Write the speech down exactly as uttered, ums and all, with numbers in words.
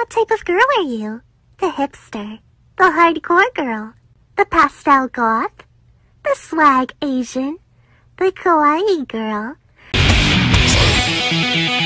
What type of girl are you? The hipster, the hardcore girl, the pastel goth, the swag Asian, the kawaii girl.